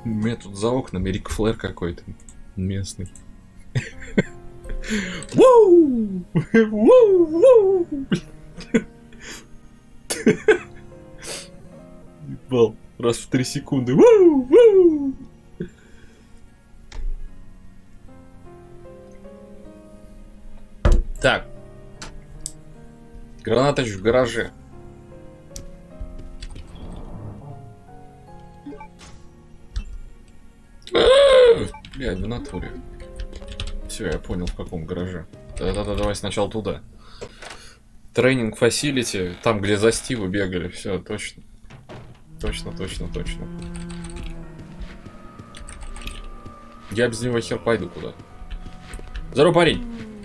У меня тут за окнами Рик Флэр какой-то местный. Воу! Воу! Ебал. Раз в 3 секунды. Воу! Так. Гранатач в гараже. Бля, в натуре. Все, я понял, в каком гараже. Да-да-да, давай сначала туда. Тренинг фасилити, там, где за Стивы бегали. Все, точно. Точно. Я без него хер пойду куда. Здорово, парень!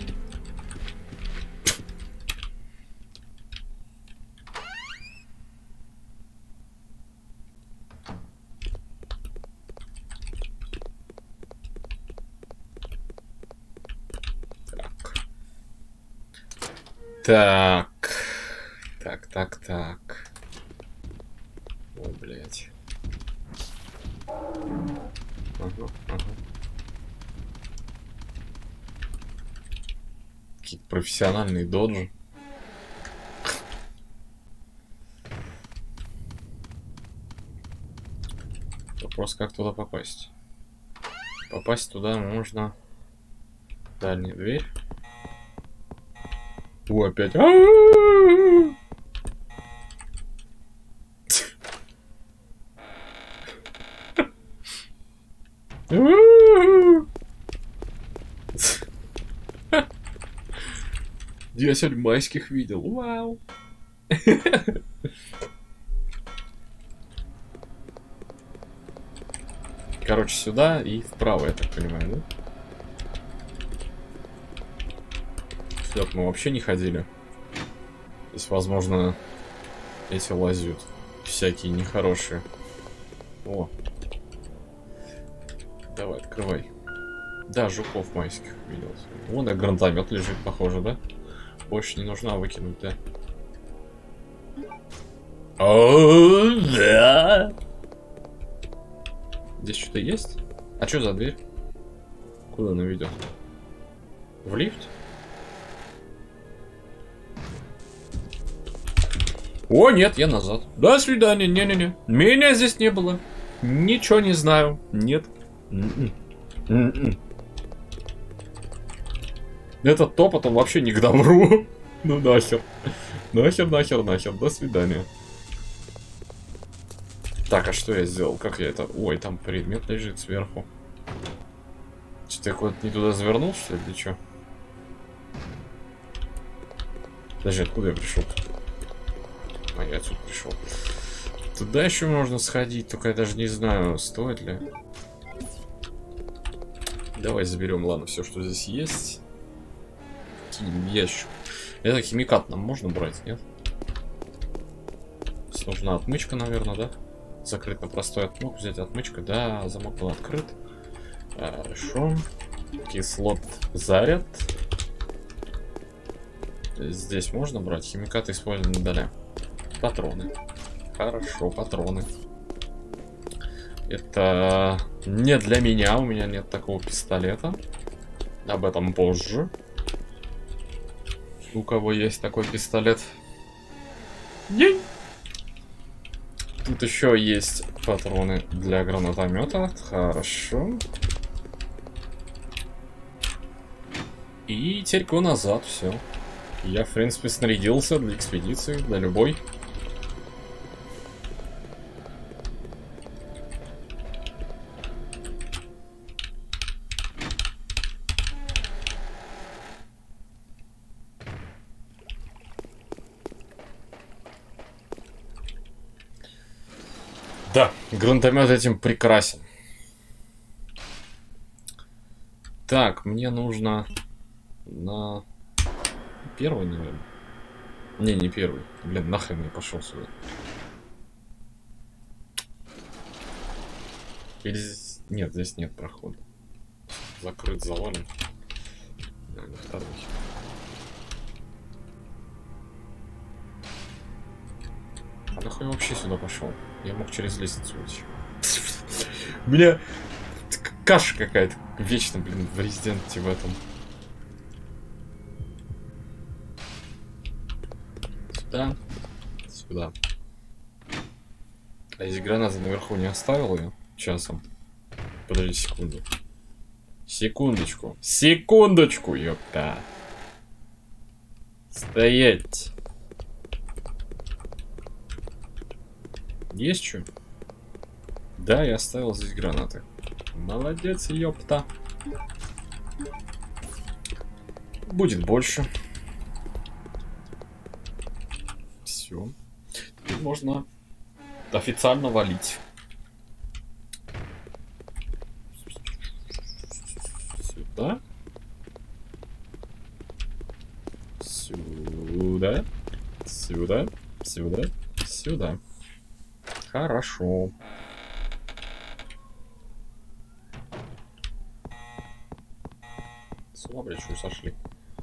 Так. Ой, блядь. Ага. Какие-то профессиональные доджи. Вопрос, как туда попасть. Попасть туда можно... Дальняя дверь. О, опять. Я сегодня майских видел. Вау. Короче, сюда и вправо, я так понимаю, да? Сюда мы вообще не ходили. Здесь, возможно, эти лазят. Всякие нехорошие. О. Давай, открывай. Да, жуков майских видел. Вон и гранатомет лежит, похоже, да? Больше не нужна выкинуть, да? О, да! Здесь что-то есть? А что за дверь? Куда она ведет? В лифт? О, нет, я назад. До свидания. Не-не-не. Меня здесь не было. Ничего не знаю. Нет. Этот топот, он вообще не к добру. Ну нахер. Нахер. До свидания. Так, а что я сделал? Как я это... Ой, там предмет лежит сверху. Что-то я куда-то не туда завернул, что ли, или что? Подожди, откуда я пришел? А, я отсюда пришел. Туда еще можно сходить, только я даже не знаю, стоит ли. Давай заберем, ладно, все, что здесь есть. Кинем ящик. Это химикат нам можно брать, нет? Нужна отмычка, наверное, да? Закрыть на простой отмычку, взять отмычку. Да, замок был открыт. Хорошо. Кислот заряд. Здесь можно брать. Химикаты использованы далее. Патроны. Хорошо, патроны. Это не для меня. У меня нет такого пистолета. Об этом позже. У кого есть такой пистолет? День. Тут еще есть патроны для гранатомета. Хорошо. И теперь назад, все. Я, в принципе, снарядился для экспедиции, для любой. Да, гранатомет этим прекрасен. Так, мне нужно на первый, наверное. Не первый. Блин, нахрен я пошел сюда. Или здесь... Нет, здесь нет прохода. Закрыт, завален. Наверное, второй. А нахуй я вообще сюда пошел? Я мог через лестницу уйти. У меня каша какая-то вечно, блин, в Резиденте в этом. Сюда. Сюда. А здесь граната наверху не оставил ее часом? Подожди секунду. Секундочку. Секундочку, ёпта. Стоять. Есть что? Да, я оставил здесь гранаты. Молодец, ёпта. Будет больше. Все. Теперь можно официально валить. Сюда. Сюда. Сюда. Сюда. Сюда. Хорошо. С ума, блядь, что сошли.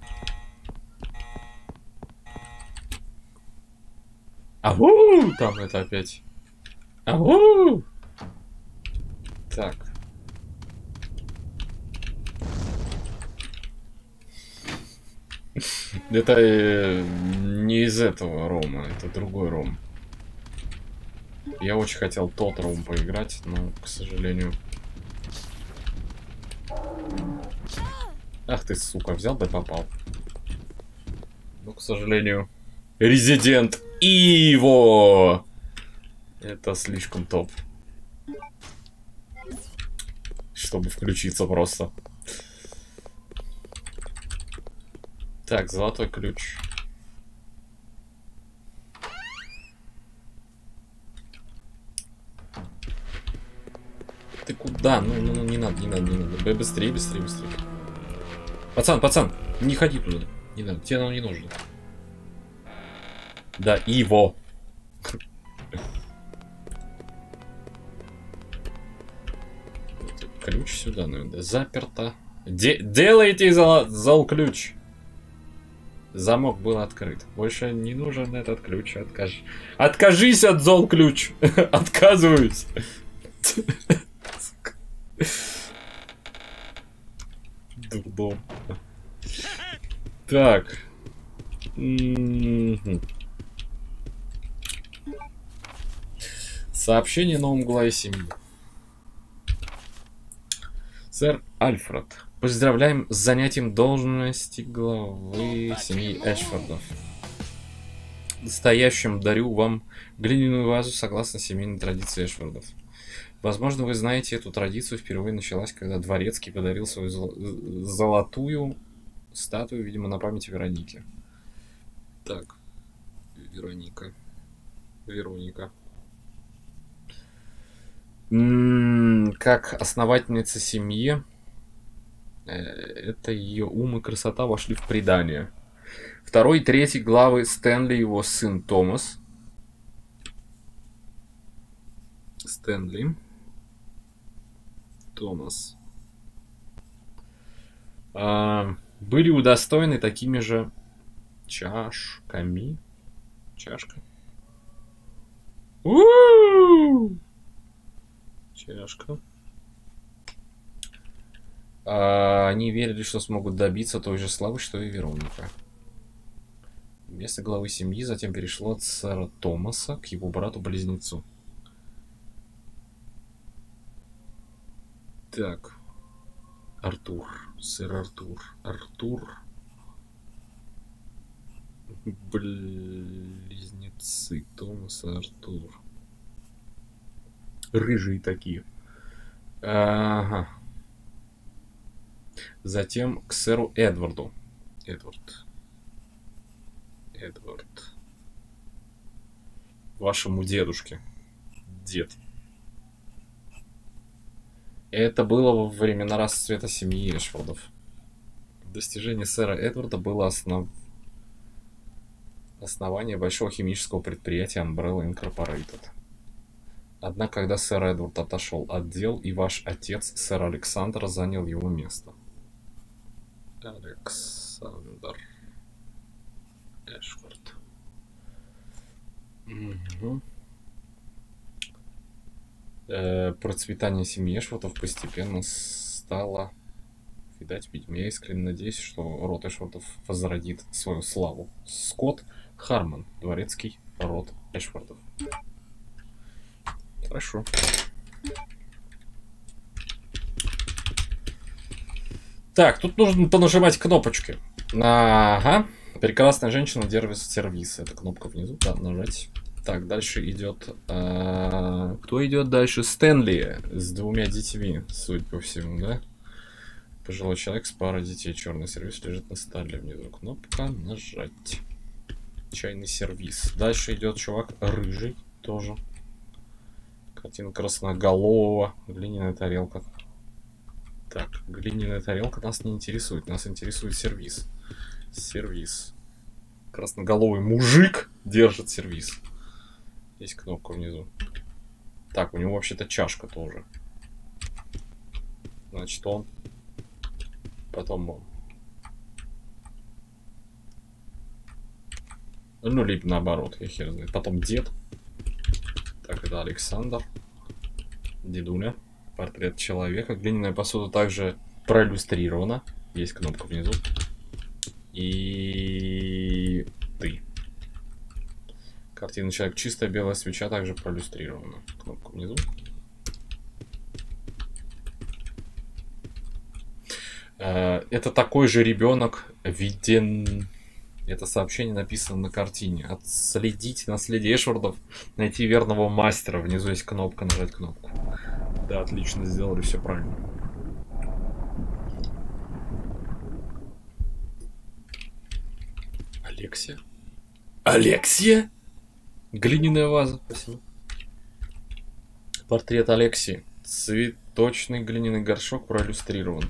Ау! Там это опять. Ау! Так. Это не из этого рома, это другой ром. Я очень хотел тот ром поиграть, но, к сожалению... Ах ты, сука, взял да попал. Ну, к сожалению... Resident Evil! Это слишком топ. Чтобы включиться просто. Так, золотой ключ. Ты куда? Ну, не надо, не надо, не надо. Быстрее, быстрее, быстрее. Пацан, не ходи туда. Не надо, тебе оно не нужно. Да, его. Ключ сюда, наверное. Заперто. Делайте зал ключ. Замок был открыт. Больше не нужен этот ключ. Откажись от зол ключ. Отказываюсь. Дурдом. Так. Сообщение новому главе семьи. Сэр Альфред, поздравляем с занятием должности главы семьи Эшфордов. Настоящим дарю вам глиняную вазу согласно семейной традиции Эшфордов. Возможно, вы знаете, эту традицию впервые началась, когда Дворецкий подарил свою золотую статую, видимо, на память Вероники. Так, Вероника. Как основательница семьи, это ее ум и красота вошли в предание. Второй и третий главы Стэнли, его сын Томас. Стэнли. Томас. Были удостоены такими же чашками. Чашка. Чашка. Они верили, что смогут добиться той же славы, что и Вероника. Место главы семьи затем перешло от сэра Томаса к его брату-близнецу. Так. Артур. Сэр Артур. Артур. Близнецы. Томас и Артур. Рыжие такие. Ага. Затем к сэру Эдварду. Эдвард. Вашему дедушке. Дед. Это было во времена расцвета семьи Эшфордов. Достижение сэра Эдварда было основание большого химического предприятия Umbrella Incorporated. Однако, когда сэр Эдвард отошел от дел, и ваш отец, сэр Александр, занял его место. Александр Процветание семьи Эшвортов постепенно стало, видать, видимо. Я искренне надеюсь, что род Эшвортов возродит свою славу. Скотт Хармон, дворецкий род Эшвортов. Хорошо. Так, тут нужно понажимать кнопочки. Ага. Прекрасная женщина держит сервис. Это кнопка внизу, да, нажать. Так, дальше идет... кто идет дальше? Стэнли с 2 детьми, судя по всему, да? Пожилой человек с парой детей. Черный сервис лежит на столе. Внизу кнопка нажать. Чайный сервис. Дальше идет чувак рыжий тоже. Картина красноголового. Глиняная тарелка. Так, глиняная тарелка нас не интересует. Нас интересует сервис. Сервис. Красноголовый мужик держит сервис. Есть кнопка внизу. Так, у него вообще-то чашка тоже. Значит, он. Потом он. Ну, либо наоборот, я хер знает. Потом дед. Так, это Александр. Дедуля. Портрет человека. Глиняная посуда также проиллюстрирована. Есть кнопка внизу. И ты. Картина человек. Чистая белая свеча также проиллюстрирована. Кнопка внизу. Это такой же ребенок виден. Это сообщение написано на картине. Отследить наследие Эшвардов, найти верного мастера. Внизу есть кнопка, нажать кнопку. Да, отлично, сделали все правильно. Алексия? Алексия? Глиняная ваза, спасибо. Портрет Алексии. Цветочный глиняный горшок проиллюстрирован.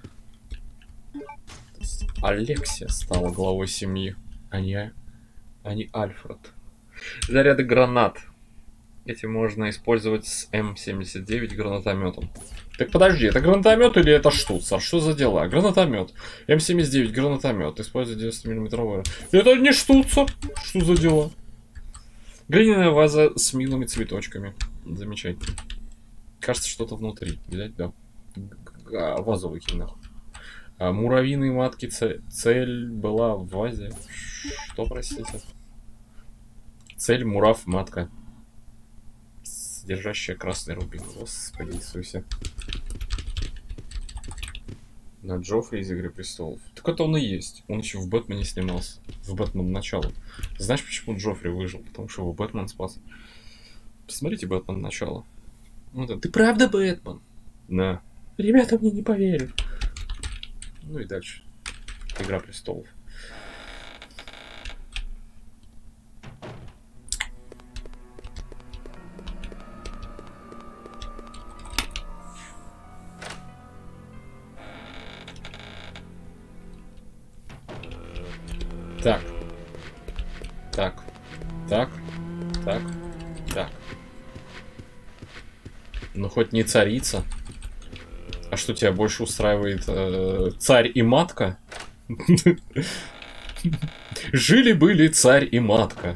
Алексия стала главой семьи, а не Альфред. Заряды гранат. Эти можно использовать с М79 гранатометом. Так подожди, это гранатомет или это штуцер? Что за дела? Гранатомет. М79 гранатомет. Использует 90-мм. Это не штуцер. Что за дела? Глиняная ваза с милыми цветочками. Замечательно. Кажется, что-то внутри. Видать, да. Вазу выкинь нахуй. Муравьиные матки. Цель была в вазе. Что, простите? Цель мурав матка. Содержащая красный рубин. Господи Иисусе. На Джоффри из Игры Престолов. Так это он и есть. Он еще в Бэтмене снимался. В Бэтмен начало. Знаешь, почему Джоффри выжил? Потому что его Бэтмен спас. Посмотрите Бэтмен начало. Вот это. Ты правда Бэтмен? Да. Ребята мне не поверят. Ну и дальше. Игра Престолов. Так. Так. Так. Так. Так. Ну хоть не царица. А что тебя больше устраивает? Царь и матка? Жили-были царь и матка.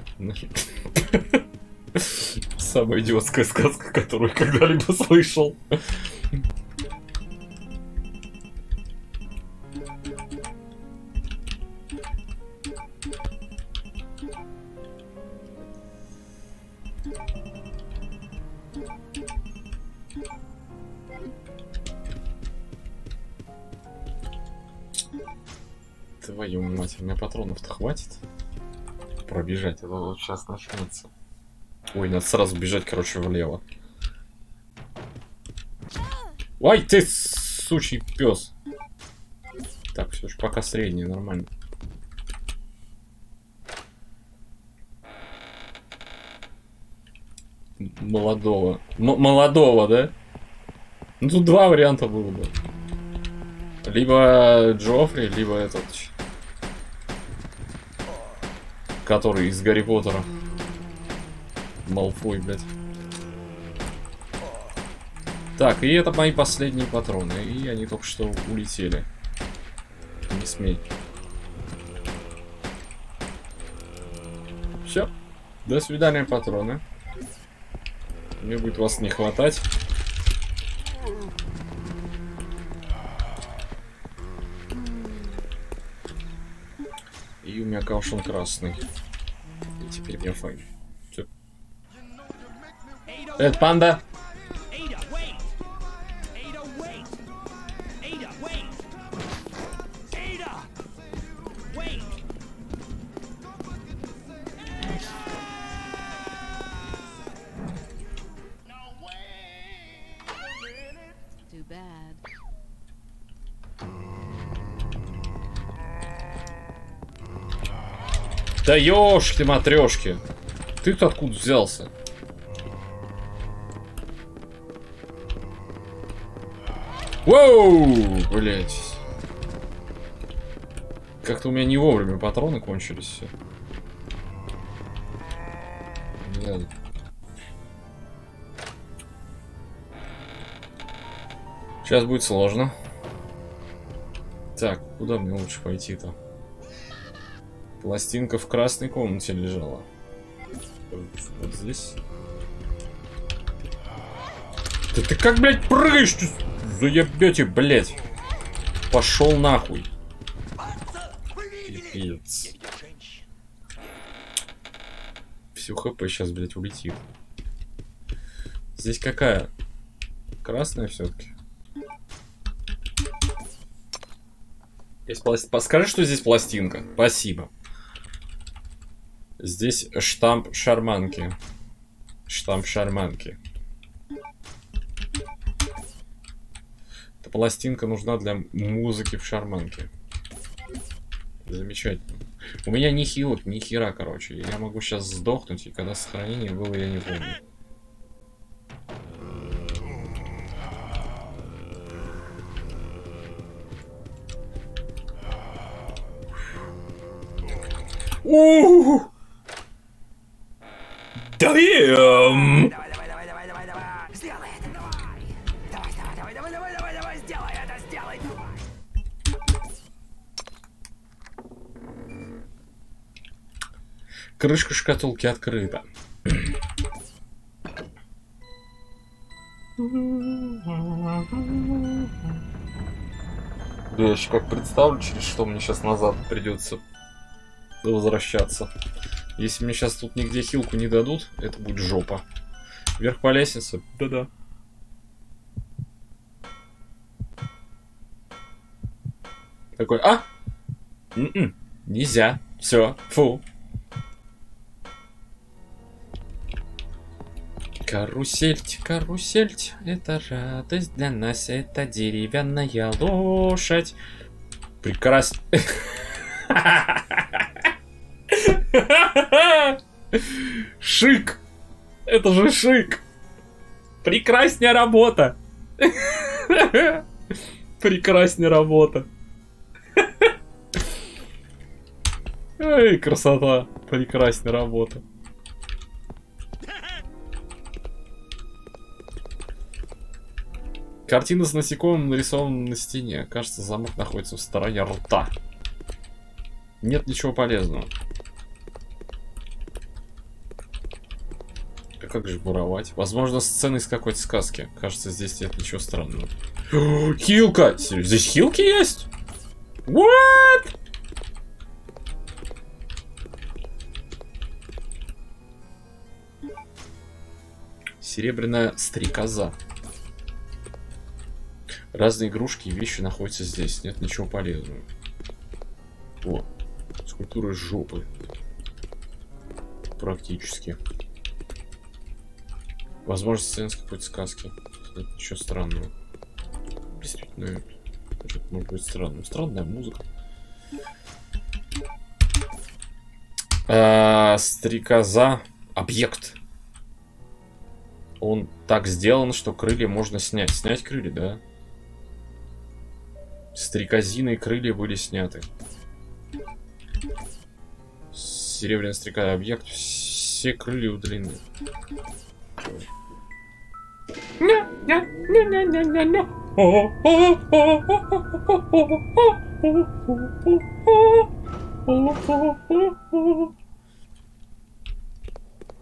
Самая идиотская сказка, которую когда-либо слышал. Твою мать, у меня патронов-то хватит пробежать, это вот сейчас начнется. Ой, надо сразу бежать, короче, влево. Ой, ты сучий пес. Так, все же пока средний, нормально. Молодого. Молодого, да? Ну тут два варианта было бы. Либо Джоффри, либо этот, который из Гарри Поттера. Малфой, блядь. Так, и это мои последние патроны. И они только что улетели. Не смей. Все. До свидания, патроны. Мне будет вас не хватать. И у меня каушон красный. И теперь мне файн. Всё. Это панда. Да ёшки-матрёшки. Ты-то откуда взялся? Воу, блять. Как-то у меня не вовремя патроны кончились все. Да. Сейчас будет сложно. Так, куда мне лучше пойти-то? Пластинка в красной комнате лежала. Вот здесь. Да ты как, блядь, прыгаешь? Заебете, блядь. Пошел нахуй. Пипец. Все ХП сейчас, блядь, улетит. Здесь какая? Красная все-таки. Скажи, что здесь пластинка. Спасибо. Здесь штамп шарманки. Штамп шарманки. Эта пластинка нужна для музыки в шарманке. Замечательно. У меня ни хилок, ни хера, короче. Я могу сейчас сдохнуть, и когда сохранение было, я не помню. Ууу! Damn! Давай, сделай это, давай, сделай это, сделай, давай. Крышка шкатулки открыта. Да я еще как представлю, через что мне сейчас назад придется возвращаться. Если мне сейчас тут нигде хилку не дадут, это будет жопа. Вверх по лестнице. Да-да. Такой, нельзя. Все, фу. Карусельте, карусельте, это радость для нас, это деревянная лошадь. Прекрасно. Шик! Это же шик! Прекрасная работа! Прекрасная работа! Эй, красота! Прекрасная работа! Картина с насекомым нарисована на стене. Кажется, замок находится в стороне рта. Нет ничего полезного. А как же буровать? Возможно, сцена из какой-то сказки. Кажется, здесь нет ничего странного. Хилка! Здесь хилки есть? What? Серебряная стрекоза. Разные игрушки и вещи находятся здесь. Нет ничего полезного. О, скульптура жопы. Практически. Возможно, сцена с какой-то сказки. Нет ничего странного. Действительно, это может быть странным. Странная музыка. Стрекоза. Объект. Он так сделан, что крылья можно снять. Снять крылья, да? Стрекозиные крылья были сняты. Серебряная стрекоза. Объект. Все крылья удалены.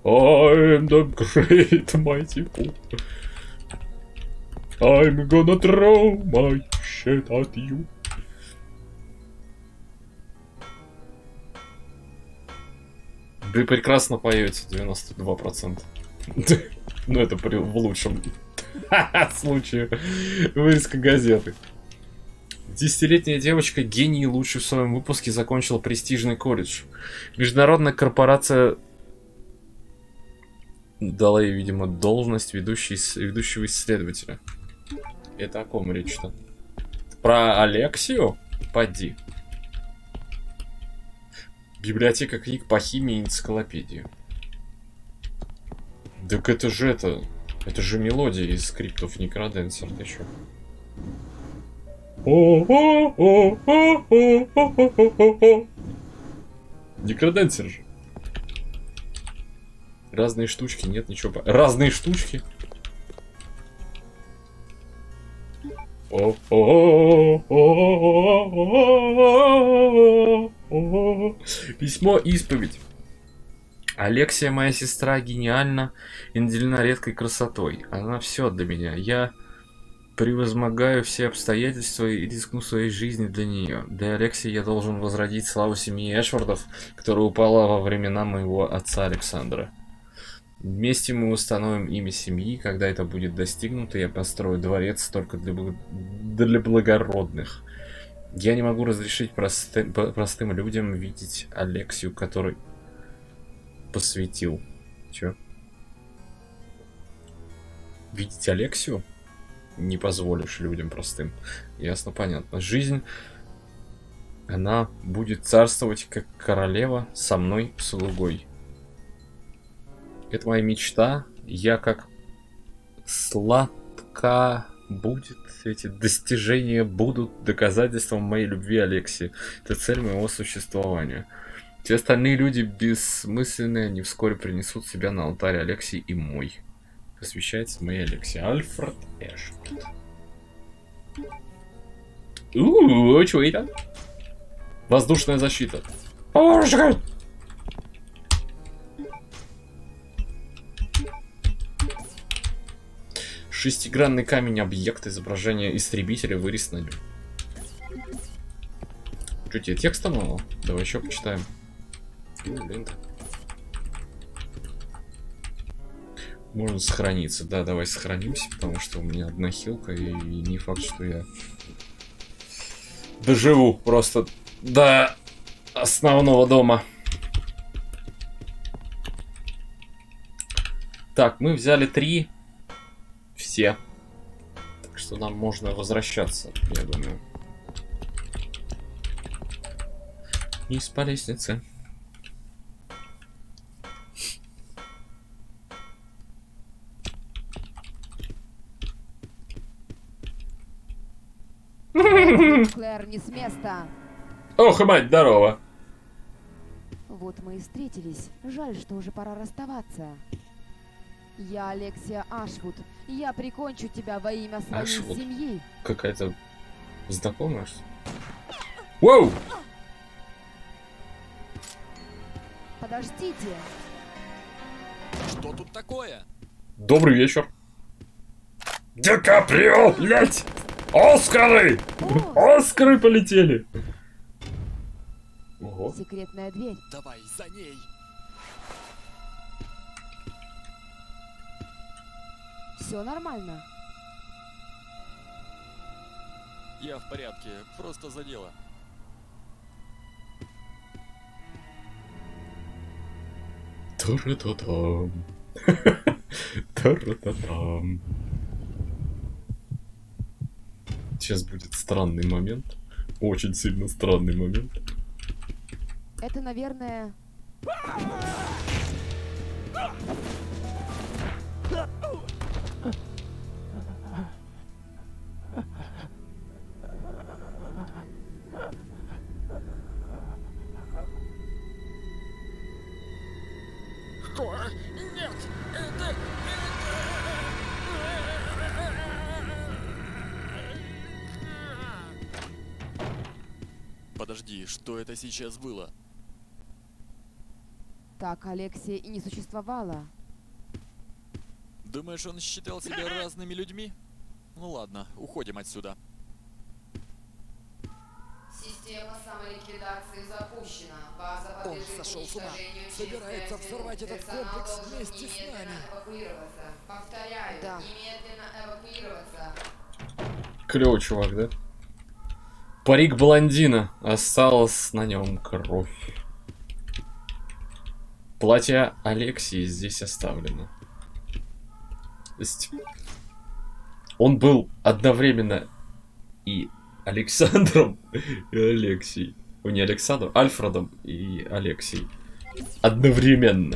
I am the great mighty fool. I'm gonna throw my shit at you. Вы прекрасно поете, 92%. Ну, это в лучшем случае. Вырезка газеты. 10-летняя девочка, гений, лучший в своем выпуске, закончила престижный колледж. Международная корпорация дала ей, видимо, должность ведущего исследователя. Это о ком речь-то? Про Алексию? Поди. Библиотека книг по химии и энциклопедии. Так это же это же мелодия из скриптов Некроденсер, ты чё? Некроденсер же. Разные штучки, нет ничего. Разные штучки. Письмо исповедь. Алексия, моя сестра, гениальна и наделена редкой красотой. Она все для меня. Я превозмогаю все обстоятельства и рискну своей жизнью для нее. Для Алексии я должен возродить славу семьи Эшвардов, которая упала во времена моего отца Александра. Вместе мы установим имя семьи. Когда это будет достигнуто, я построю дворец только для благородных. Я не могу разрешить простым людям видеть Алексию, который посвятил. Чё? Видеть Алексию? Не позволишь людям простым. Ясно, понятно. Жизнь, она будет царствовать как королева со мной слугой. Это моя мечта. Я как сладко будет. Эти достижения будут доказательством моей любви Алексии. Это цель моего существования. Все остальные люди бессмысленные, они вскоре принесут себя на алтарь Алексии и мой. Посвящается моей Алексии. Альфред Эшвард. Что это? Воздушная защита. Шестигранный камень, объект, изображение истребителя, вырез на нем. Что, тебе текста мало? Давай еще почитаем. Блин. Можно сохраниться. Да, давай сохранимся, потому что у меня одна хилка, и не факт, что я доживу просто до основного дома. Так, мы взяли 3. Все. Так что нам можно возвращаться, я думаю. Вниз по лестнице. Клэр, не с места. Ох, и мать, здорово. Вот мы и встретились. Жаль, что уже пора расставаться. Я Алексия Ашвуд. Я прикончу тебя во имя своей Ашвуд. семьи. Какая-то знакомая. Воу! Подождите. Что тут такое? Добрый вечер. Ди Каприо, блять! Оскары! О, Оскары полетели! Ого. секретная дверь. Давай за ней. Все нормально. Я в порядке, просто задела. Тара-та-там. Тара-та-там. Сейчас будет странный момент. Очень сильно странный момент. Это, наверное... Что? Нет, это... Подожди, что это сейчас было? Так Алексия и не существовало. Думаешь, он считал себя разными людьми? Ну ладно, уходим отсюда. Система самоликвидации запущена. База Он сошел с ума. Собирается взорвать этот комплекс вместе с нами. Повторяю, Да. немедленно эвакуироваться. Клёвый чувак, да? Парик блондина. Осталась на нем кровь. Платье Алексии здесь оставлено. То есть он был одновременно и Александром, и Алексией. Не Александром, Альфредом и Алексией. Одновременно.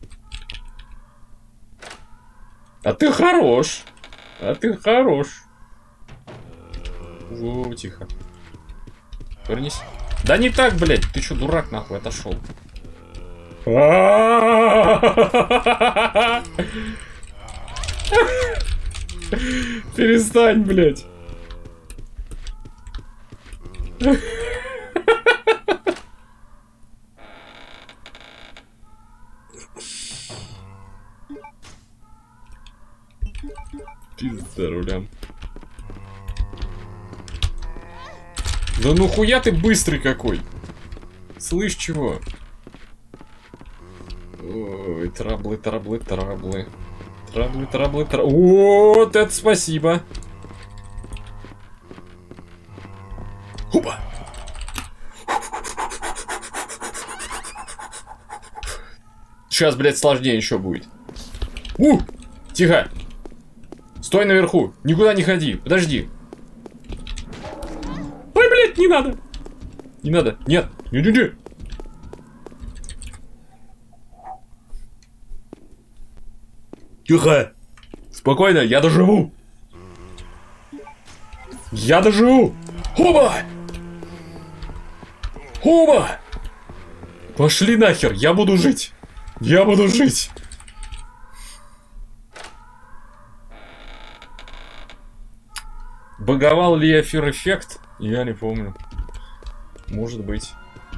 А ты хорош. А ты хорош. О, тихо. Вернись. Да не так, блядь. Ты чё, дурак, нахуй, отошел. Перестань, блядь. Пизда рулям. Да ну хуя ты быстрый какой. Слышь, чего? Ой, траблы. Вот это спасибо. Хупа. Сейчас, блядь, сложнее еще будет. Тихо. Стой наверху. Никуда не ходи. Подожди. Ой, блядь, не надо. Не надо. Нет. Не. Тихо. Спокойно, я доживу. Я доживу. Хуба. Пошли нахер, я буду жить. Баговал ли я Fear Effect? Я не помню. Может быть.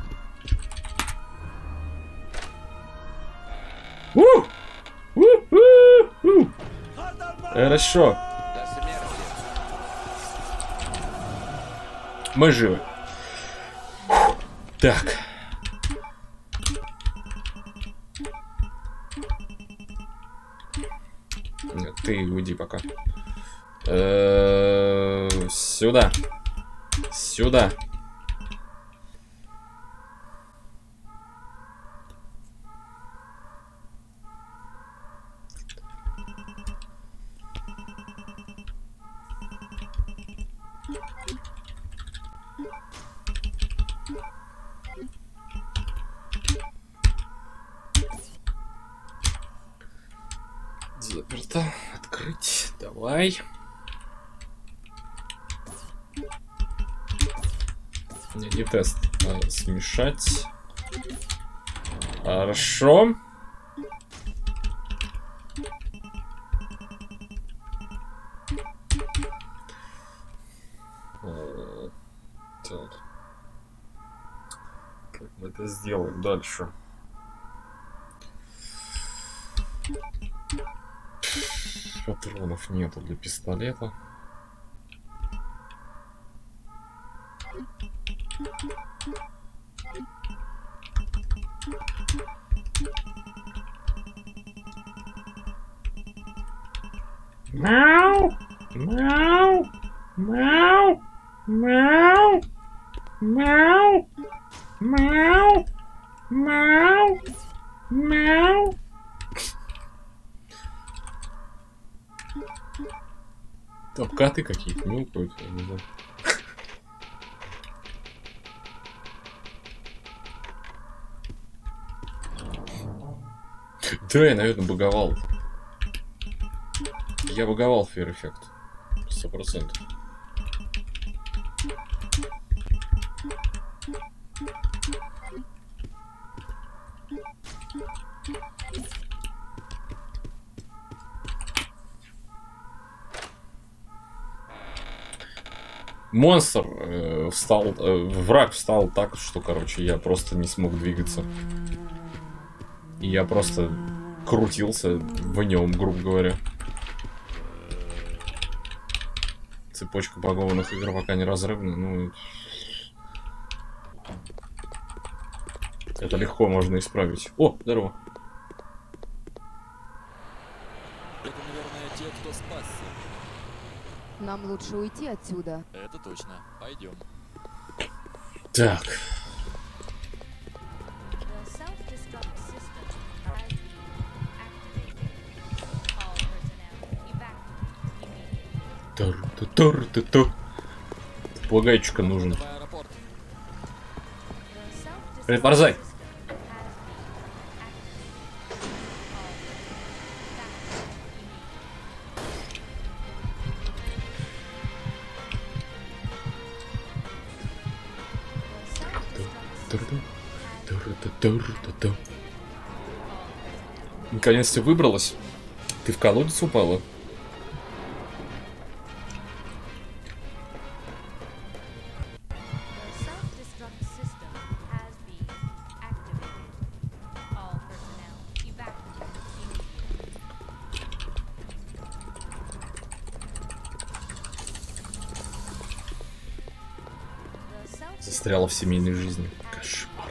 Хорошо. Мы живы. Так. Нет, ты уйди пока. Сюда. Сюда. Заперто. Открыть. Давай. Не тест, а смешать. Хорошо. Так. Как мы это сделаем дальше? Патронов нету для пистолета. Мяу! Мяу! Мяу! Мяу! Мяу! Мяу! Мяу! Мяу! Там коты какие-то мяукают. Да, я, наверное, баговал. Я баговал Fear Effect. 100%. Монстр встал, враг встал так, что, короче, я просто не смог двигаться. И я просто крутился в нем, грубо говоря. Цепочка багованных игр пока не разрывна, ну... Это легко можно исправить. О, здорово. Это, наверное, те, кто спасся. Нам лучше уйти отсюда. Это точно. Пойдем. Так. Плагайчика нужен. В аэропорт. Привет, Борзай. Наконец-то выбралась. Ты в колодец упала? Застряла в семейной жизни. Кошмар.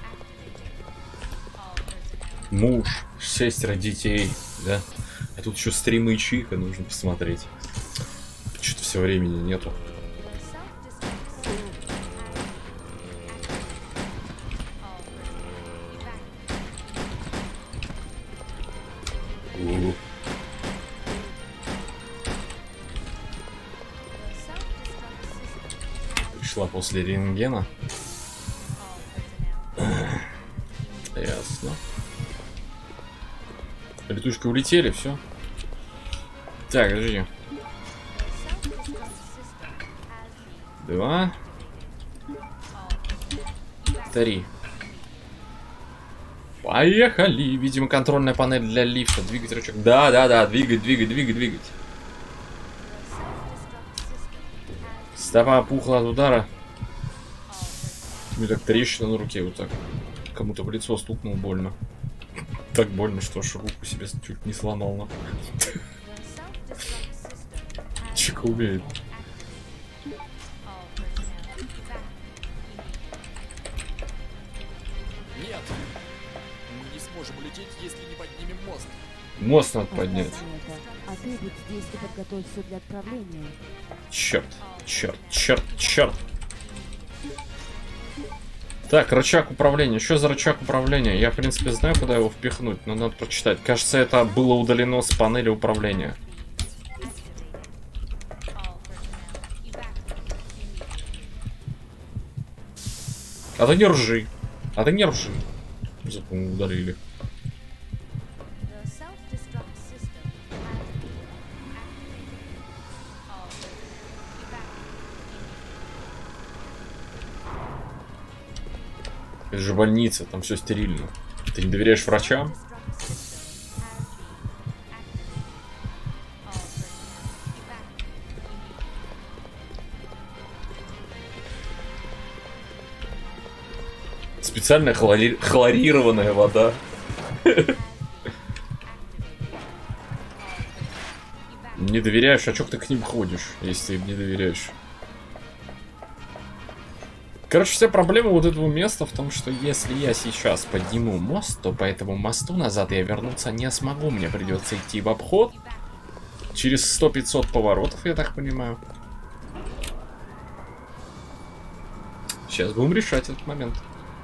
Муж, 6 детей, да? А тут еще стримы и чиха нужно посмотреть. Что-то все времени нету. Пришла после рентгена. Ясно. Летушки улетели, все. Так, подожди. 2. 3. Поехали! Видимо, контрольная панель для лифта. Двигать рычаг. Да, двигать. Стопа опухла от удара. Мне так трещина на руке, вот так. Кому-то в лицо стукнул больно. Так больно, что аж руку себе чуть не сломал. На. Чика умеет. Нет. Мы не сможем улететь, если не поднимем мост. Мост надо поднять. А ты будь здесь и подготовь все для отправления. Черт. Так, рычаг управления. Что за рычаг управления? Я, в принципе, знаю, куда его впихнуть, но надо прочитать. Кажется, это было удалено с панели управления. А ты не ржи. Зато мы удалили. Это же больница, там все стерильно. Ты не доверяешь врачам? Специальная хлорированная вода. Не доверяешь, а чё ты к ним ходишь, если им не доверяешь? Короче, вся проблема вот этого места в том, что если я сейчас подниму мост, то по этому мосту назад я вернуться не смогу. Мне придется идти в обход. Через 100-500 поворотов, я так понимаю. Сейчас будем решать этот момент.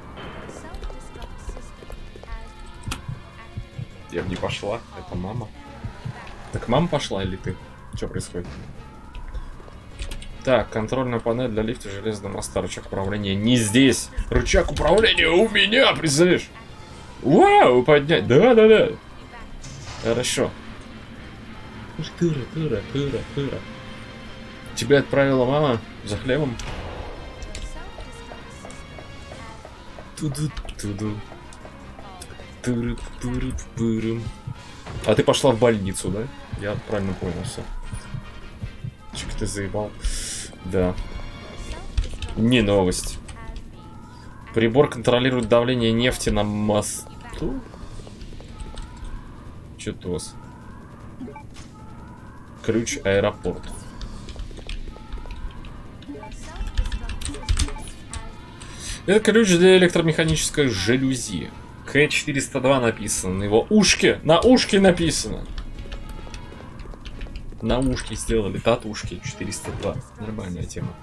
Я бы не пошла, это мама. Так мама пошла или ты? Что происходит? Так, контрольная панель для лифта железного моста, рычаг управления не здесь. Рычаг управления у меня, представляешь? Вау, поднять. Да. Хорошо. Тыра. Тебя отправила мама за хлебом. Туду. А ты пошла в больницу, да? Я правильно понял все. Чик, ты заебал. Да. Не новость. Прибор контролирует давление нефти на мосту. Читос. Ключ аэропорт. Это ключ для электромеханической жалюзи. К-402 написано на его ушке. На ушке написано. На ушке сделали татушки 402. Нормальная тема.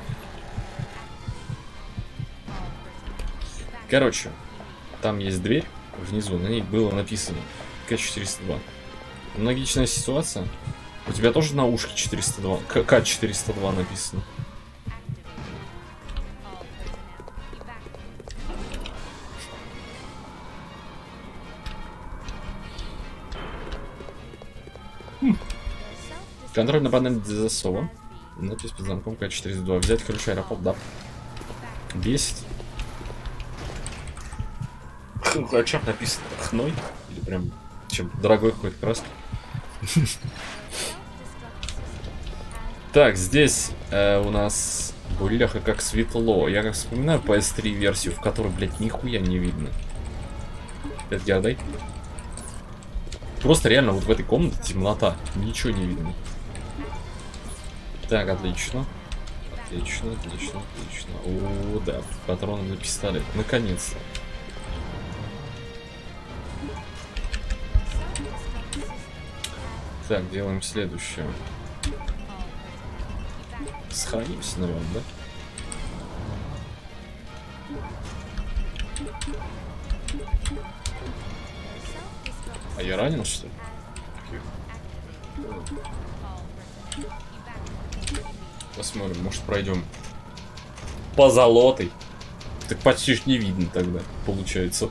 Короче, там есть дверь внизу, на ней было написано К-402. Аналогичная ситуация. У тебя тоже на ушке 402, К-402 написано. Контрольная панель для засова. Надпись под замком К-402. Взять ключ аэропорт, да. Бесит. А чем написано? Хной? Или прям чем дорогой какой-то краской? Так, здесь у нас... Бляха, как светло. Я как вспоминаю PS3 версию, в которой, блядь, нихуя не видно. Это я дай. Просто реально вот в этой комнате темнота. Ничего не видно. Так, отлично. Отлично, отлично, отлично. О, да, патроны на пистолет. Наконец-то. Так, делаем следующее. Схонимся, наверное, да? А я ранен, что ли? Посмотрим, может пройдем по золотой. Так почти ж не видно тогда, получается.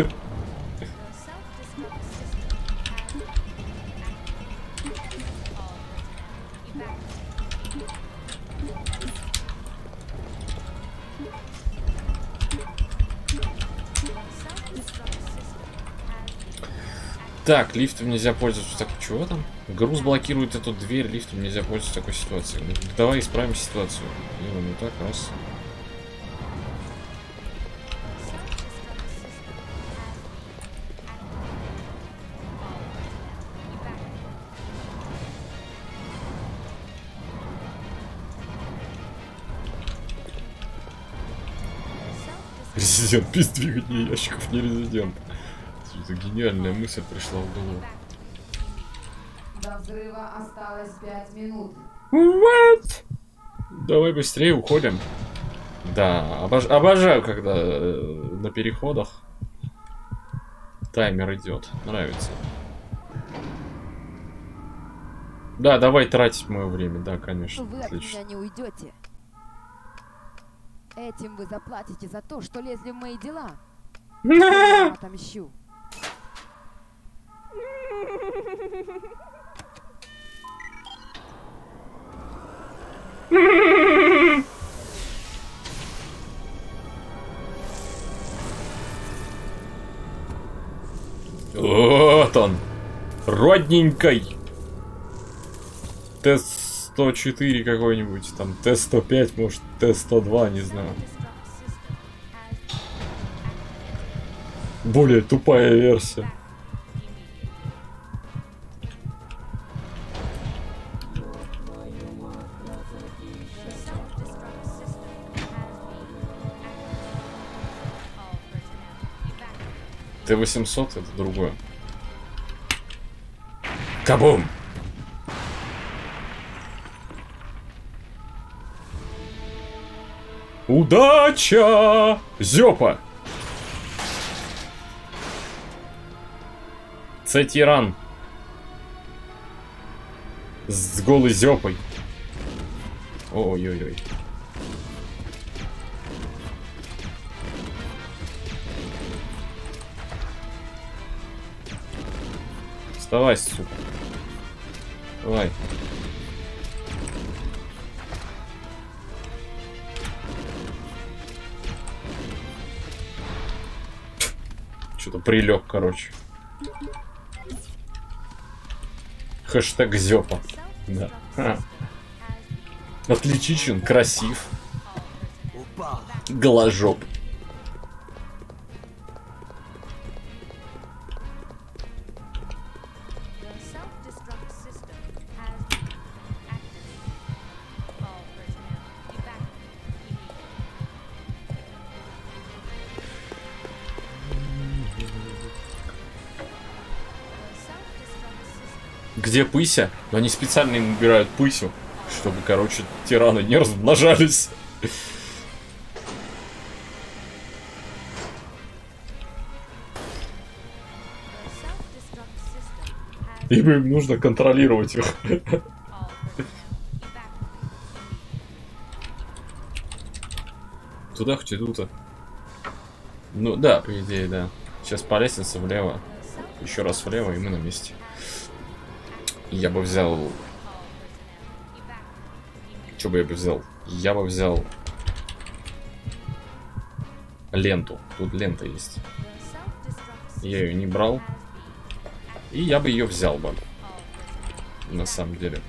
Так, лифтом нельзя пользоваться. Так, чего там? Груз блокирует эту дверь, лифтом нельзя пользоваться такой ситуацией. Ну, давай исправим ситуацию. Делаем вот так, раз. Резидент, без двигания ящиков не резидент. Это гениальная мысль пришла в голову. До взрыва осталось 5 минут. What? Давай быстрее уходим. Да, обожаю, когда на переходах таймер идет. Нравится. Да, давай тратить мое время. Да, конечно. Вы от Отлично. меня не уйдете. Этим вы заплатите за то, что лезли в мои дела. Я отомщу. Вот он. Родненькой. Т-104 какой-нибудь. Там Т-105, может Т-102, не знаю. Более тупая версия. Т-800 это другое. Кабум! Удача! Зёпа! Це-тиран. С голой зёпой. Ой-ой-ой. Вставай, сука. Давай. Что-то прилег, короче. Хэштег зёпа. Да. Ха. Отличичен, красив. Упал. Голожоп. Где Пыся? Но они специально им убирают Пысю, чтобы, короче, тираны не размножались. Ибо им нужно контролировать их. Туда хоть иду-то. Ну да, по идее, да. Сейчас по лестнице влево. Еще раз влево, и мы на месте. Я бы взял... Что бы я бы взял? Я бы взял... ленту. Тут лента есть. Я ее не брал. И я бы ее взял бы. На самом деле.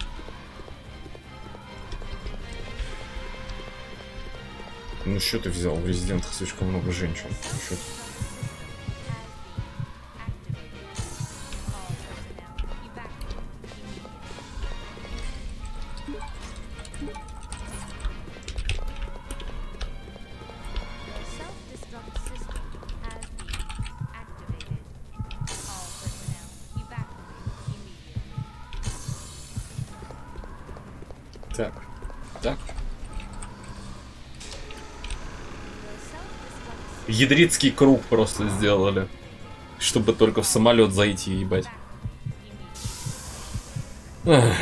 Ну что ты взял? В резидентах слишком много женщин. Чё ты? Так. Так. Ядрицкий круг просто сделали. Чтобы только в самолет зайти, ебать. Ах.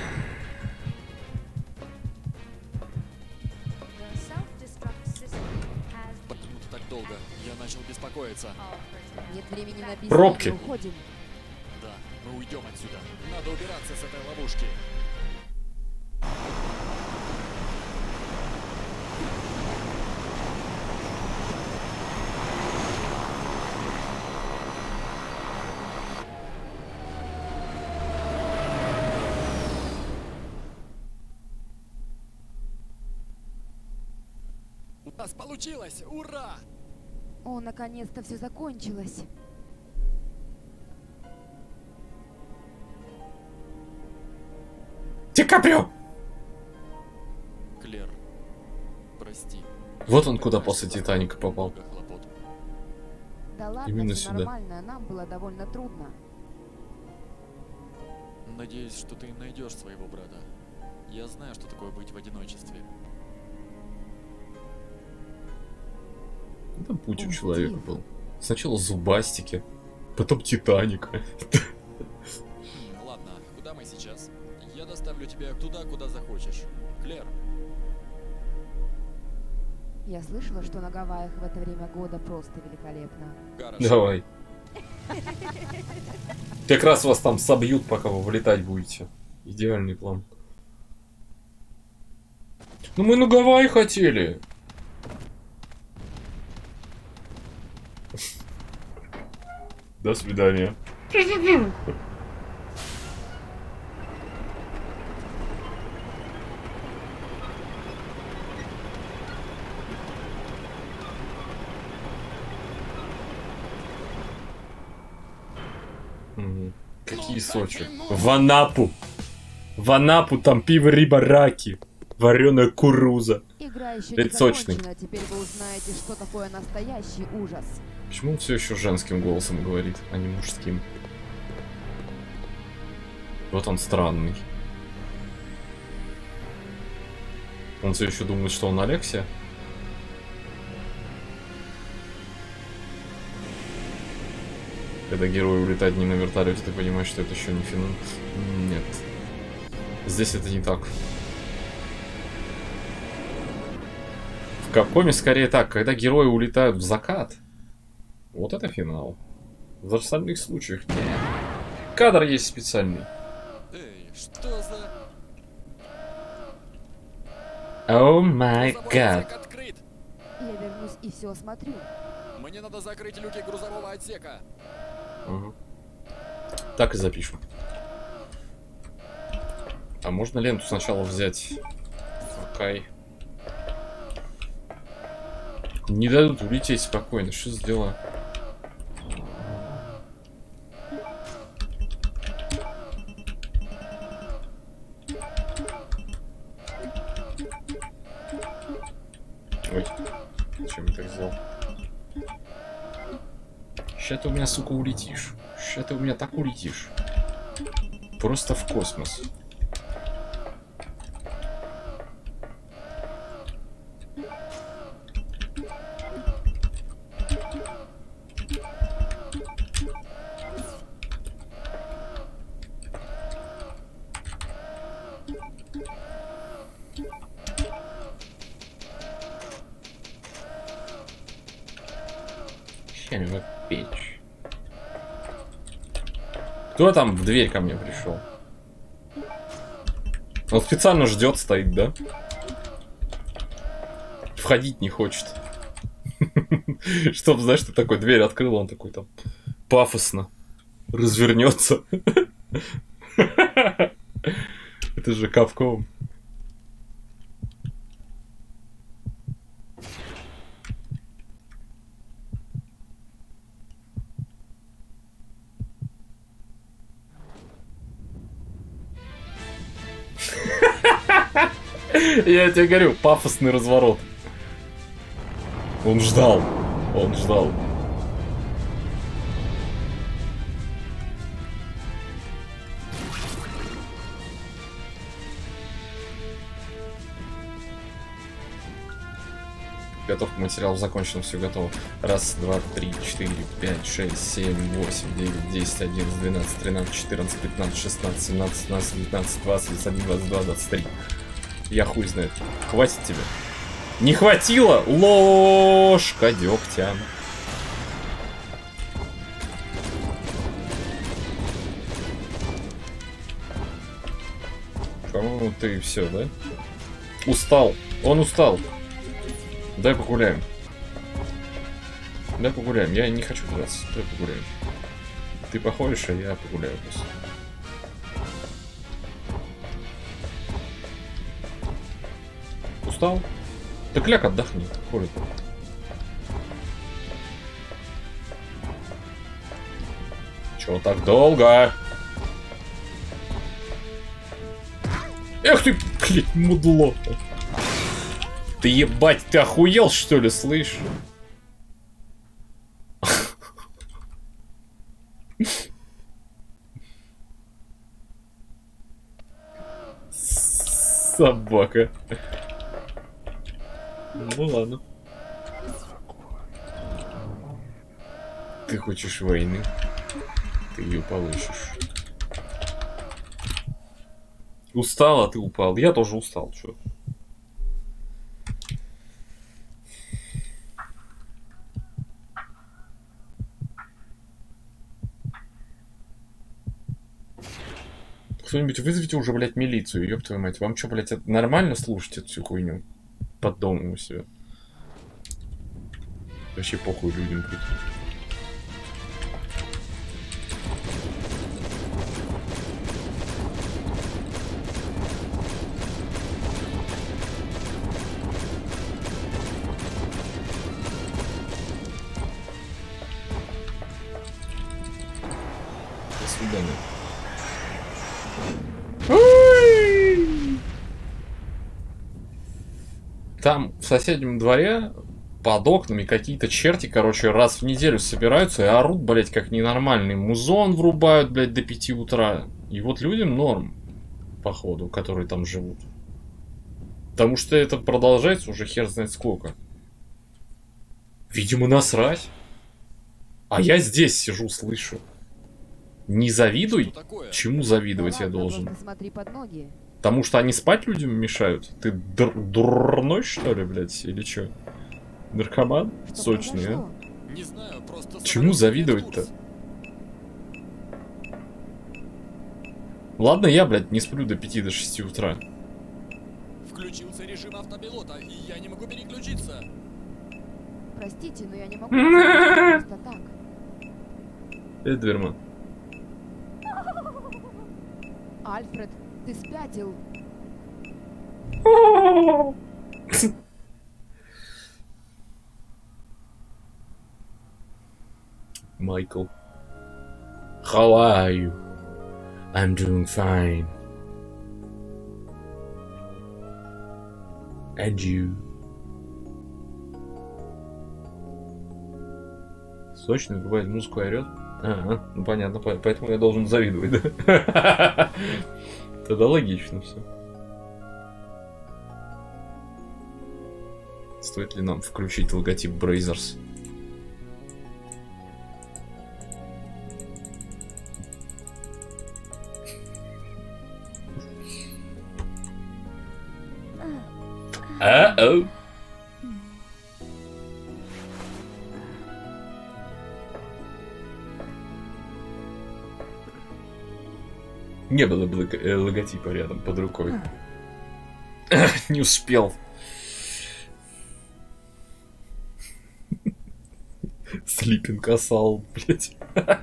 Почему ты так долго? Я начал беспокоиться. Нет времени на письма, Пробки. мы уходим. Да, мы уйдем отсюда. Надо убираться с этой ловушки. У нас получилось! Ура! О, наконец-то все закончилось. Ди Каприо! Клэр, прости. Вот он куда после Титаника попал. Много хлопот. Да ладно, Именно все сюда. нормально, нам было довольно трудно. Надеюсь, что ты найдешь своего брата. Я знаю, что такое быть в одиночестве. Это путь у Ух человека ты. был. Сначала зубастики, потом Титаник. Ладно, куда мы сейчас? Я доставлю тебя туда, куда захочешь. Клэр, Я слышала, что на Гавайях в это время года просто великолепно. хорошо. Давай. Как раз вас там собьют, пока вы вылетать будете. Идеальный план. Ну мы на Гавайи хотели. До свидания. Какие Сочи? В Анапу. В Анапу там пиво, риба, раки. Вареная кукуруза. Игра еще Это не сочный. закончена, теперь вы узнаете, что такое настоящий ужас. Почему он все еще женским голосом говорит, а не мужским? Вот он странный. Он все еще думает, что он Алексия? Когда герой улетает не на вертолете, ты понимаешь, что это еще не финал. Нет. Здесь это не так. В Капкоме скорее так, когда герои улетают в закат. Вот это финал. В остальных случаях нет. Кадр есть специальный. Эй, что за... О май Грузовой гад. отсек открыт! Я вернусь и все осмотрю. Мне надо закрыть люки грузового отсека. Так и запишем. А можно ленту сначала взять? Окей. Не дадут улететь спокойно. Что за дела? Ой, зачем я так сделал? Ща ты у меня, сука, улетишь. Ща ты у меня так улетишь. Просто в космос. Хренова печь. Кто там в дверь ко мне пришел? Он специально ждет, стоит, да? Входить не хочет. Чтоб, знаешь, ты такой дверь открыл, он такой там пафосно развернется. Это же Капком. Я тебе говорю, пафосный разворот. Он ждал. Он ждал. Готовка материалов закончена, все готово. Раз, два, три, четыре, пять, шесть, семь, восемь, девять, 10, 11, 12, 13, 14, 15, 16, 17, 18, 19, 20, 21, 22, 23. Я хуй знает. Хватит тебе. Не хватило? Ложка дегтя. По-моему, ты все, да? Устал. Он устал. Дай погуляем. Дай погуляем. Я не хочу драться. Дай погуляем. Ты походишь, а я погуляю просто. Устал? Так ляг, отдохни. Ходит. Чего так долго? Эх ты, блядь, мудло. Ты ебать, ты охуел, что ли, слышь? Собака. Ну ладно. Ты хочешь войны? Ты ее получишь. Устал, а ты упал. Я тоже устал, чё? Кто-нибудь вызовите уже, блядь, милицию, ёб твою мать. Вам что, блядь, это нормально слушать эту всю хуйню? Под домом у себя. Вообще похуй людям, блядь. До свидания. Там в соседнем дворе под окнами какие-то черти, короче, раз в неделю собираются и орут, блядь, как ненормальный. Музон врубают, блядь, до 5 утра. И вот людям норм, походу, которые там живут. Потому что это продолжается уже хер знает сколько. Видимо, насрать. А я здесь сижу, слышу. Не завидуй? Чему завидовать я должен? Смотри под ноги. Потому что они спать людям мешают? Ты дурной, что ли, блядь? Или что? Наркоман? Сочный, а? Не знаю, просто Чему завидовать-то? Ладно, я, блядь, не сплю до 5 до 6 утра. Включился режим автопилота, и я не могу переключиться. Простите, но я не могу просто так. Эдверман. Альфред, ты спятил. Майкл. How are you? I'm doing fine. And you? Сочно врубает музыку и орёт. Ага, ну понятно, поэтому я должен завидовать, да? Тогда логично все. Стоит ли нам включить логотип Brazers? А-оу. Не было бы логотипа рядом под рукой. Не успел. Слипинг Assault, блять.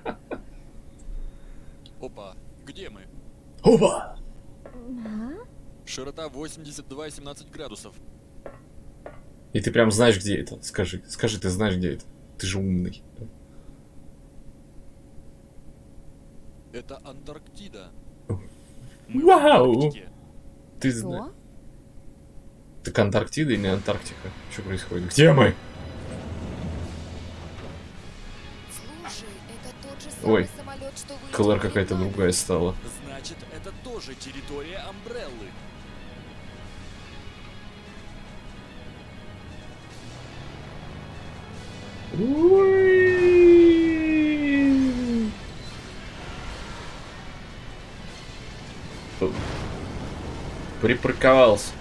Опа, где мы? Опа! Широта 82,17 градусов. И ты прям знаешь, где это? Скажи, ты знаешь, где это? Ты же умный. Это Антарктида. Вау! В Антарктике. Ты знаешь. Так Антарктида или Антарктика? Что происходит? Где мы? Слушай, это тот же Ой, самый самолет, что вы Клэр видели какая-то в мае. другая стала. Значит, это тоже территория Амбреллы. Припарковался.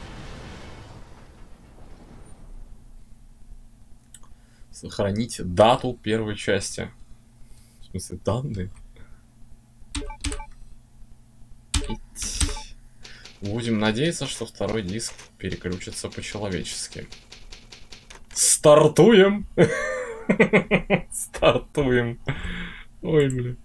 Сохраните дату первой части. В смысле, данные? Будем надеяться, что второй диск переключится по-человечески. Стартуем! Стартуем. Ой, блин.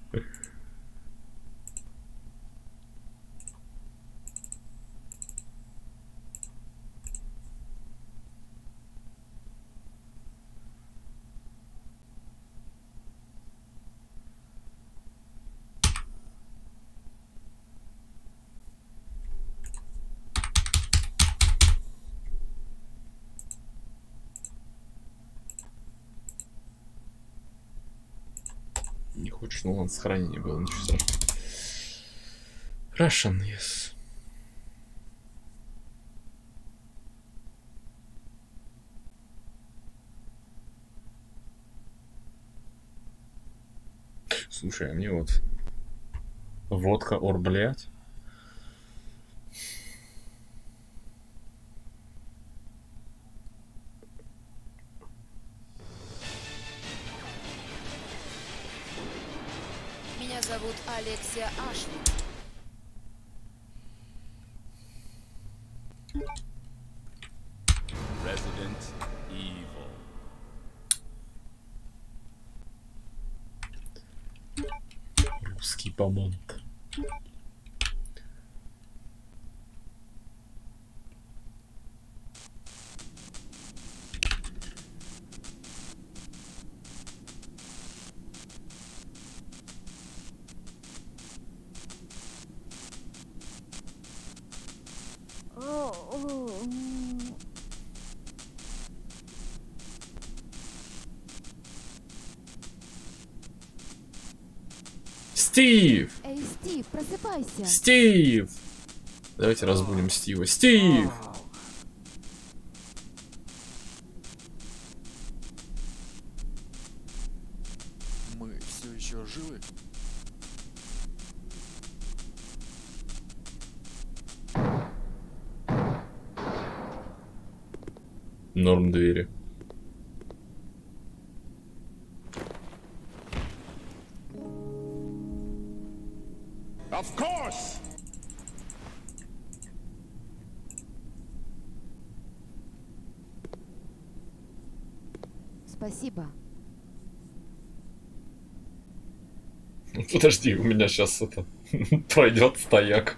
Не хочешь, ну ладно, сохранение было, ничего страшного. Russian, yes. Слушай, а мне вот водка ор, блядь. Меня зовут Алексия Ашвуд. Resident Evil. Русский помонт. Стив! Эй, Стив, просыпайся. Стив! Давайте разбудим Стива. Стив! Мы все еще живы? Норм двери. Of course! Спасибо. Подожди, у меня сейчас это пройдет стояк.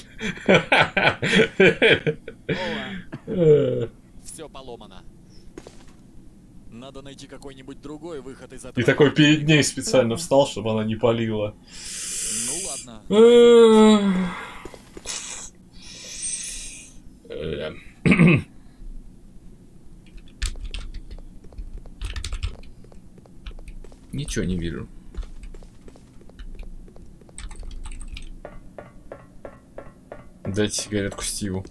Все поломано. Надо найти какой-нибудь другой выход из этого. И такой перед ней специально встал, чтобы она не палила. Ну ладно. Ничего не вижу. Дайте сигаретку Стиву.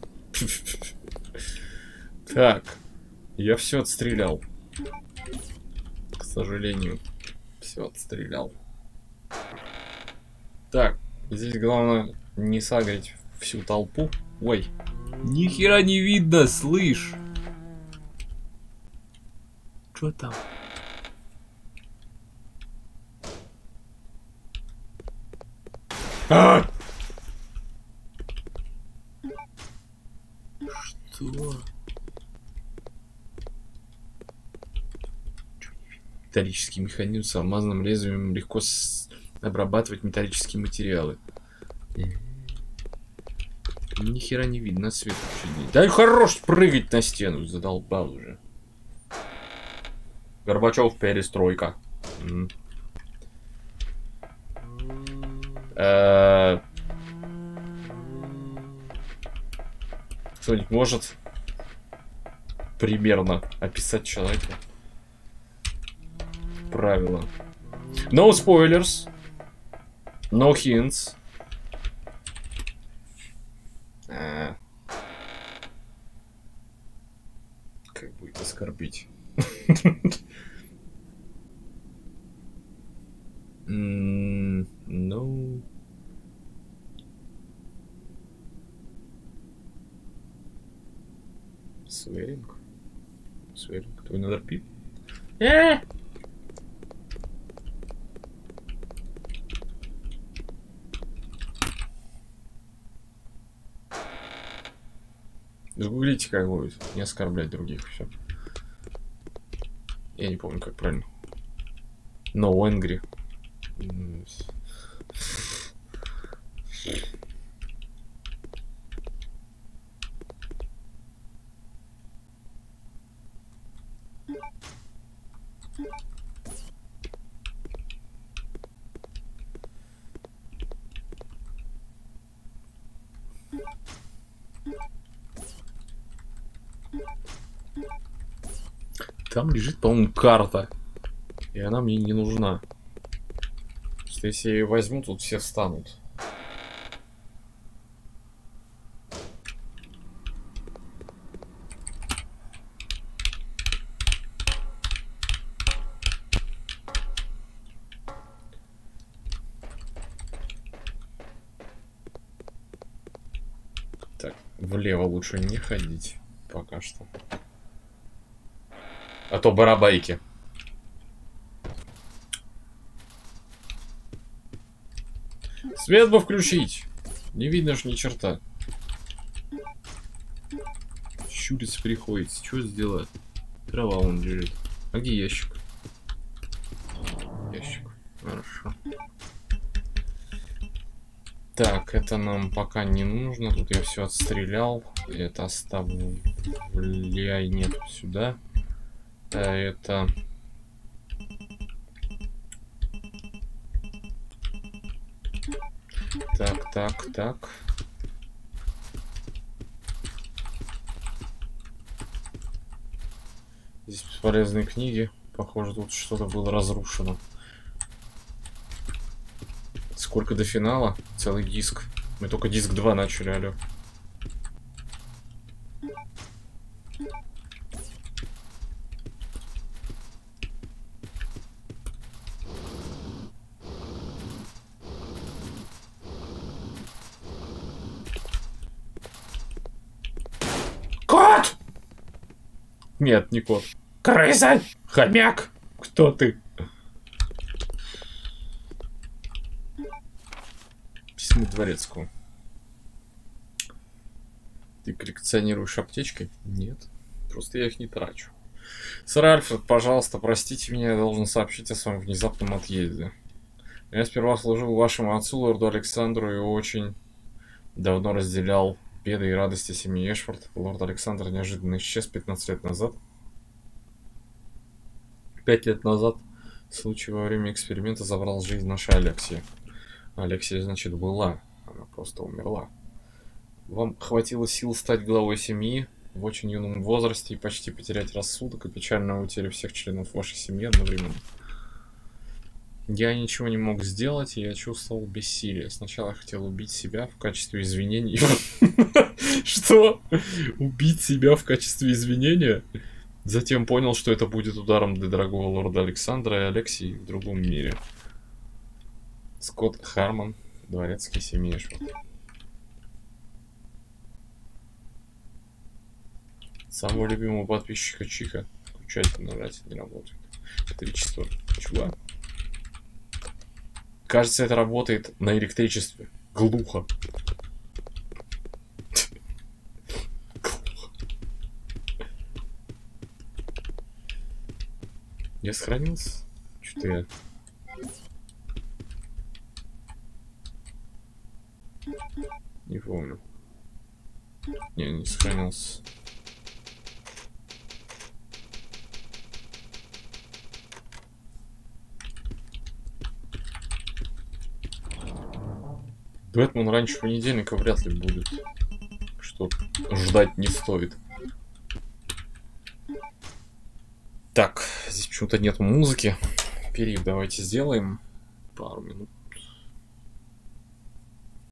Так. Я все отстрелял. К сожалению. Все отстрелял. Так. Здесь главное не сагрить всю толпу. Ой. Ни хера не видно, слышь. Что там? А! Что? Металлический механизм с алмазным лезвием легко обрабатывать металлические материалы. Ни хера не видно, свет. Да хорош прыгать на стену, задолбал уже. Горбачев, перестройка. Кто-нибудь может примерно описать человека? Правила. No spoilers. No hints. Как будет оскорбить? No. Swearing. Swearing. Твой надо пить? Загуглите, как будет. Не оскорблять других. Все. Я не помню, как правильно. No angry. Там лежит, по-моему, карта. И она мне не нужна. Потому что если я ее возьму, тут все встанут. Так, влево лучше не ходить. Пока что. А то барабайки. Свет бы включить. Не видно ж ни черта. Щуриться приходится. Что сделать? Трава вон лежит. А где ящик? Ящик. Хорошо. Так, это нам пока не нужно. Тут я все отстрелял. Это оставляй нет сюда. А это... Так. Здесь бесполезные книги. Похоже, тут что-то было разрушено. Сколько до финала? Целый диск. Мы только диск 2 начали, алё. Кот! Нет, не кот. Крыса! Хомяк! Кто ты? Письмо дворецкого. Ты коллекционируешь аптечки? Нет. Просто я их не трачу. Сэр Альфред, пожалуйста, простите меня, я должен сообщить о своем внезапном отъезде. Я сперва служил вашему отцу, лорду Александру, и очень давно разделял беды и радости семьи Эшфорд. Лорд Александр неожиданно исчез 15 лет назад. 5 лет назад случай во время эксперимента забрал жизнь нашей Алексии. Алексия, значит, была. Она просто умерла. Вам хватило сил стать главой семьи в очень юном возрасте и почти потерять рассудок и печально утерять всех членов вашей семьи одновременно. Я ничего не мог сделать, и я чувствовал бессилие. Сначала я хотел убить себя в качестве извинений. Что? Убить себя в качестве извинения? Затем понял, что это будет ударом для дорогого лорда Александра и Алексии в другом мире. Скотт Харман, дворецкий семьи Эшвуд. Самого любимого подписчика Чика. Включать нажать не работает. Электричество. Чувак. Кажется, это работает на электричестве. Глухо. Я сохранился? Что-то я... Не помню. Не сохранился. Бэтмен раньше понедельника вряд ли будет. Что ждать не стоит. Так, здесь почему-то нет музыки. Перерыв давайте сделаем. Пару минут.